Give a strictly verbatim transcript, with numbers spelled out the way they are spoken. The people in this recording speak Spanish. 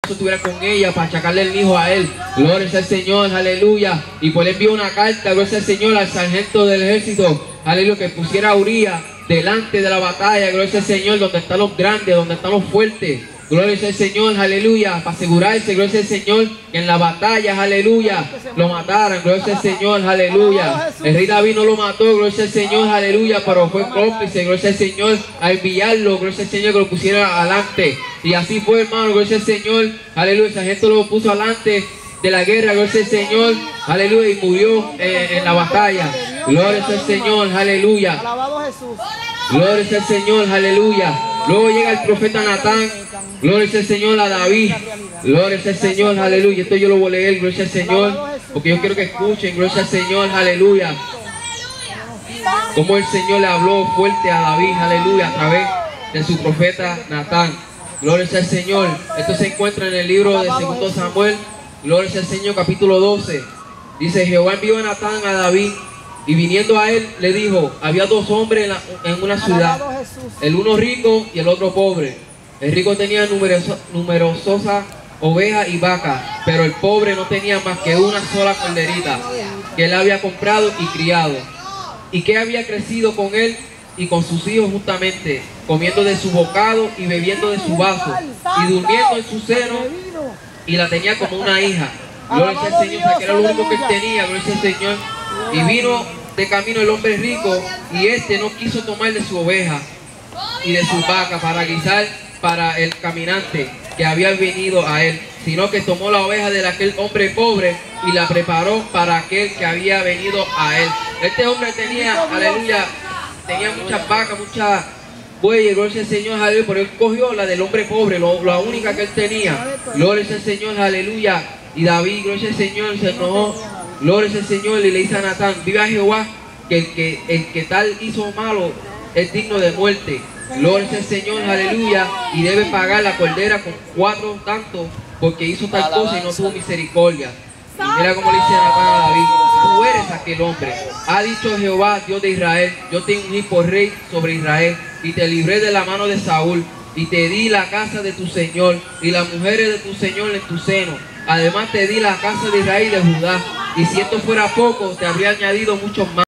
esposo estuviera con ella para achacarle el hijo a él. Gloria al Señor, aleluya. Y pues le envió una carta, gloria al Señor, al sargento del ejército, aleluya, que pusiera a Urías delante de la batalla, gloria al Señor, donde están los grandes, donde están los fuertes. Gloria al Señor, aleluya, para asegurarse, gloria al Señor, que en la batalla, aleluya, lo mataran, gloria al Señor, aleluya. El rey David no lo mató, gloria al Señor, aleluya, pero fue cómplice, gloria al Señor, a enviarlo, gloria al Señor, que lo pusiera adelante. Y así fue, hermano, gloria al Señor, aleluya, esa gente lo puso adelante de la guerra, gloria al Señor, aleluya, y murió eh, en la batalla. Gloria al Señor, aleluya. Gloria al Señor, aleluya. Luego llega el profeta Natán, gloria al Señor, a David, gloria al Señor, aleluya. Esto yo lo voy a leer, gloria al Señor, porque yo quiero que escuchen, gloria al Señor, aleluya. Como el Señor le habló fuerte a David, aleluya, a través de su profeta Natán. Gloria al Señor. Esto se encuentra en el libro de segundo Samuel, gloria al Señor, capítulo doce. Dice: Jehová envió a Natán a David, y viniendo a él le dijo: había dos hombres en, la, en una ciudad, el uno rico y el otro pobre. El rico tenía numeroso, numerosas ovejas y vacas, pero el pobre no tenía más que una sola corderita, que él había comprado y criado, y que había crecido con él y con sus hijos justamente, comiendo de su bocado y bebiendo de su vaso, y durmiendo en su seno, y la tenía como una hija. Gloria al Señor, o sea, que era lo único que él tenía, gloria al Señor. Y vino de camino el hombre rico, y este no quiso tomar de su oveja y de su vaca para guisar para el caminante que había venido a él, sino que tomó la oveja de aquel hombre pobre y la preparó para aquel que había venido a él. Este hombre tenía, aleluya, tenía muchas vacas, muchas bueyes, gloria al Señor, aleluya, pero él cogió la del hombre pobre, lo, la única que él tenía. Gloria al Señor, aleluya. Y David, gloria al Señor, se enojó, gloria al Señor, y le dice a Natán: viva Jehová, que el que, el que tal hizo malo es digno de muerte. Gloria al Señor, aleluya, y debe pagar la cordera con cuatro tantos, porque hizo tal cosa y no tuvo misericordia. Y mira cómo le dice Natán a David: tú eres aquel hombre. Ha dicho Jehová, Dios de Israel: yo te ungí por rey sobre Israel, y te libré de la mano de Saúl, y te di la casa de tu señor, y las mujeres de tu señor en tu seno. Además te di la casa de Israel y de Judá, y si esto fuera poco, te habría añadido muchos más.